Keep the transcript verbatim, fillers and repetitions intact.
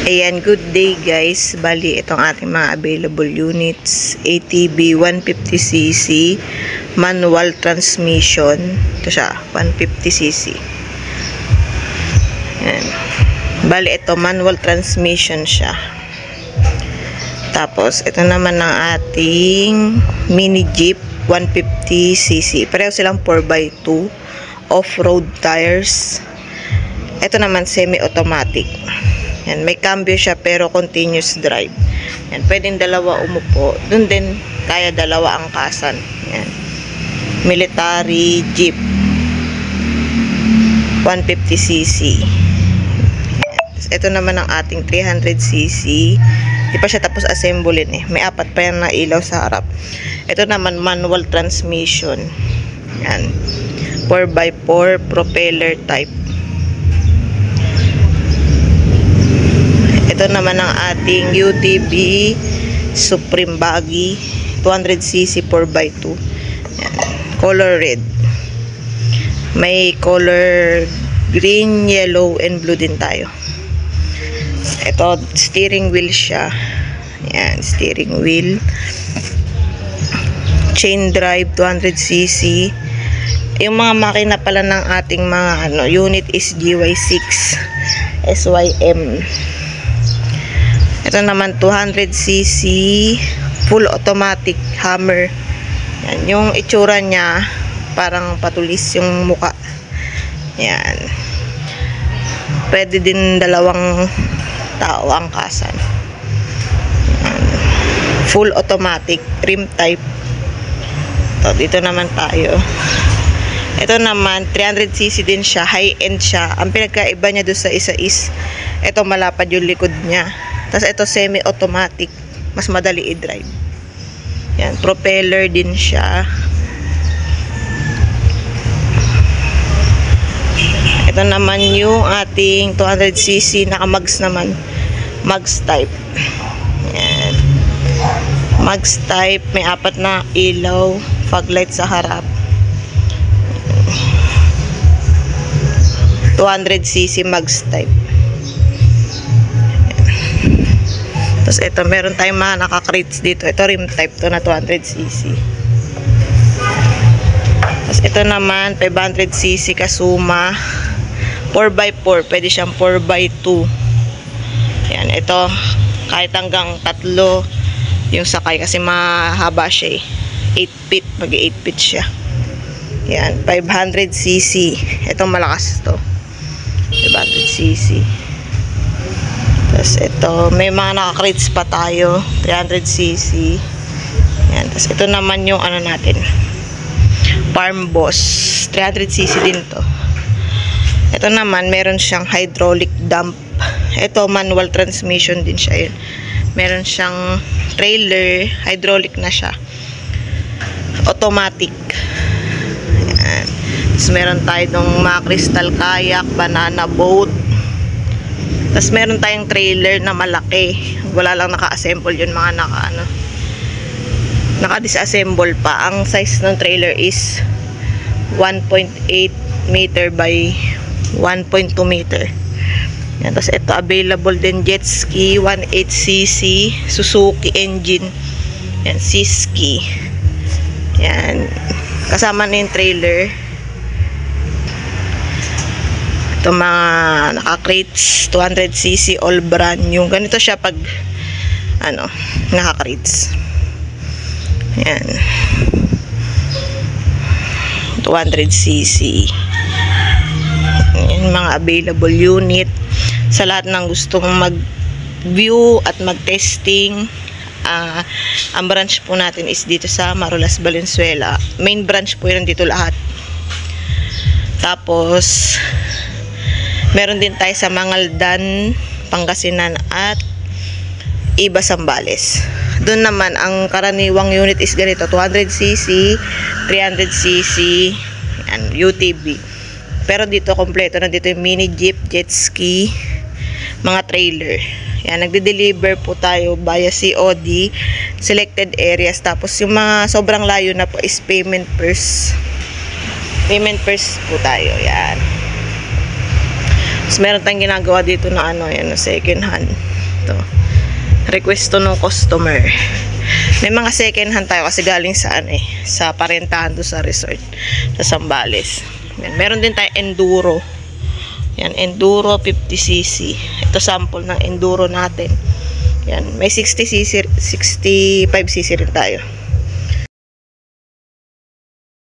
Ayan, good day guys. Bali, itong ating mga available units. A T V one fifty c c manual transmission. Ito siya, one fifty c c. Ayan. Bali, ito manual transmission siya. Tapos, ito naman ang ating mini jeep one fifty c c. Pareho silang four by two off-road tires. Ito naman semi-automatic. Yan, may cambio siya pero continuous drive. Yan, pwedeng dalawa umupo. Doon din kaya dalawa ang kasan. Yan. Military jeep one fifty c c. Yan. Ito naman ang ating three hundred c c. Di pa siya tapos assemblein eh. May apat pa yan na ilaw sa harap. Ito naman manual transmission. Yan. four by four propeller type. Ito naman ang ating U T V Supreme Baggy two hundred c c four by two. Yan. Color red. May color green, yellow, and blue din tayo. Ito, steering wheel siya. Yan, steering wheel. Chain drive two hundred c c. Yung mga makina pala ng ating mga ano, unit is G Y six S Y M. Ito naman two hundred c c full automatic hammer. Yan, yung itsura niya parang patulis yung muka. Yan. Pwede din dalawang tao ang kasan. Yan. Full automatic rim type. Ito, dito naman tayo. Ito naman three hundred c c din siya, high end siya. Ang pinagkaiba niya doon sa isa is ito malapad yung likod niya. Tapos ito semi-automatic, mas madali i-drive. Yan, propeller din siya. Ito naman yung ating two hundred c c, naka-mags naman. Mags type. Yan. Mags type, may apat na ilaw, fog light sa harap. two hundred c c mags type. Tapos ito, meron tayong mga naka-crates dito. Ito rim type to na two hundred c c. Tapos ito naman, five hundred c c Kasuma. four by four. Pwede siyang four by two. Yan, ito. Kahit hanggang tatlo yung sakay. Kasi mahaba siya eh. eight feet. Mag-eight feet siya. Yan, five hundred c c. Ito malakas to. five hundred c c. Tapos ito, may mga naka-crates pa tayo, three hundred c c. Yan, tapos ito naman yung ano natin, Farm Boss, three hundred c c din to. Ito naman, meron siyang hydraulic dump. Ito, manual transmission din siya. Yun. Meron siyang trailer, hydraulic na siya. Automatic. Yan. Tapos meron tayo ng mga crystal kayak, banana boat. Tapos meron tayong trailer na malaki. Wala lang naka-assemble yun, mga naka ano, naka-disassemble pa. Ang size ng trailer is one point eight meter by one point two meter. Yan, tapos ito available din jet ski one eight c c Suzuki engine. Yan, C-ski. Yan. Kasama na yung trailer. Ito mga naka-crates two hundred c c all brand new. Ganito siya pag ano, naka-crates. Yan. two hundred c c. Yan mga available unit. Sa lahat ng gustong mag-view at mag-testing, uh, ang branch po natin is dito sa Marulas, Valenzuela. Main branch po yun dito lahat. Tapos meron din tayo sa Mangaldan, Pangasinan at Iba, Zambales. Doon naman ang karaniwang unit is ganito, two hundred c c, three hundred c c, yan, U T V. Pero dito kompleto na dito yung mini jeep, jet ski, mga trailer. Yan, nagde-deliver po tayo via C O D, selected areas. Tapos yung mga sobrang layo na po is payment first. Payment first po tayo, yan. Tapos meron tayong ginagawa dito na ano, yan, second hand. Ito. Request to ng customer. May mga second hand tayo kasi galing sa ano eh, sa parentahan do sa resort sa Zambales. Yan. Meron din tayo enduro. Yan, enduro fifty c c. Ito sample ng enduro natin. Yan, may sixty c c, sixty-five c c rin tayo.